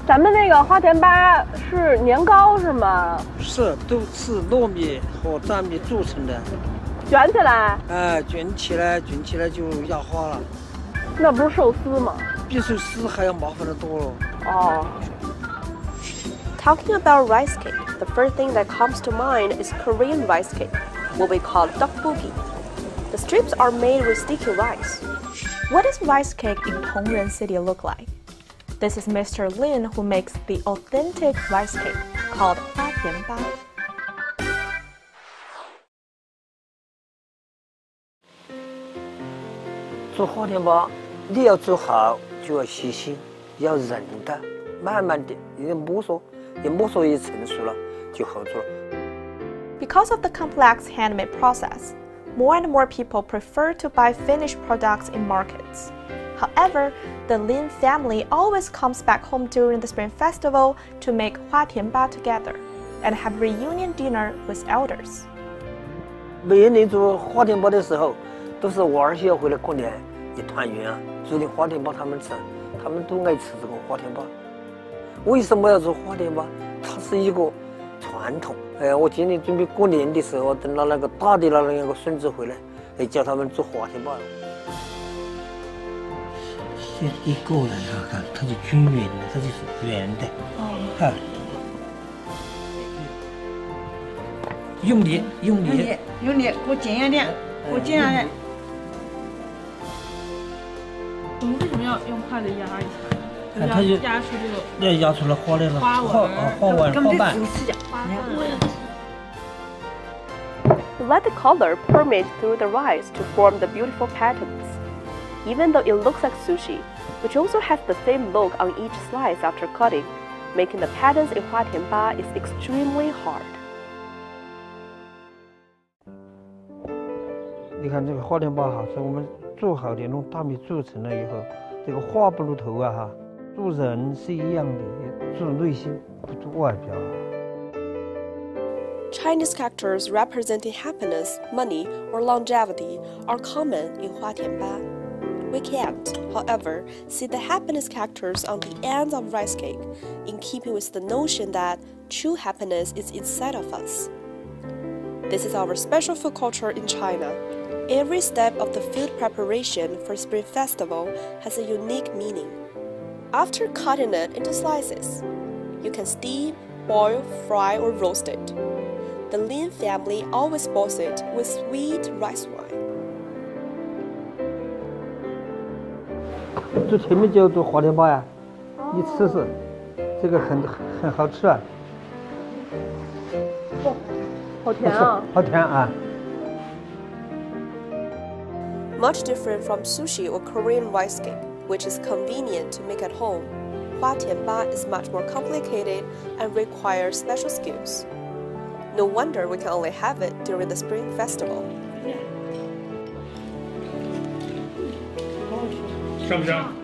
咱们那个花田粑是年糕是吗？ 是，都是糯米和粘米做成的。 卷起来？ 卷起来就压花了。 那不是寿司吗？ 比寿司还要麻烦得多了。 哦。 Talking about rice cake, the first thing that comes to mind is Korean rice cake, what we call tteokbokki. The strips are made with sticky rice. What does rice cake in Tongren City look like? This is Mr. Lin who makes the authentic rice cake called Huatianba. 做花田粑，你要做好就要细心，要韧的，慢慢的，你摸索，一摸索一成熟了就好做了。 Because of the complex handmade process, more and more people prefer to buy finished products in markets. However, the Lin family always comes back home during the Spring Festival to make Huatianba together and have reunion dinner with elders. 每一年做花田粑的时候，都是娃儿些回来过年一团圆啊，做点花田粑他们吃，他们都爱吃这个花田粑。为什么要做花田粑？它是一个传统。我今年准备过年的时候，等到那个大的那两个孙子回来，叫他们做花田粑。先一个人看，它就均匀的，它就是圆的。看，用力，给我尖一点，给我尖一点。 我们为什么要用筷子压一下？ 它就压出这个， 压出来花来了，花瓣。 Let the color permeate through the rice to form the beautiful patterns. Even though it looks like sushi, which also has the same look on each slice after cutting, making the patterns in Huatianba is extremely hard. 你看这个花田粑哈，是我们做好的，用大米做成了以后，这个花不如头啊哈。做人是一样的，做内心不做外表。 Chinese characters representing happiness, money, or longevity are common in Huatianba. We can't, however, see the happiness characters on the ends of rice cake, in keeping with the notion that true happiness is inside of us. This is our special food culture in China. Every step of the food preparation for Spring Festival has a unique meaning. After cutting it into slices, you can steam, boil, fry, or roast it. The Lin family always boils it with sweet rice wine. 做前面就做花田粑呀，一吃是这个很好吃啊。 好甜啊！ 好甜啊！ Much different from sushi or Korean rice cake, which is convenient to make at home, Huatianba is much more complicated and requires special skills. No wonder we can only have it during the Spring Festival. 香不香？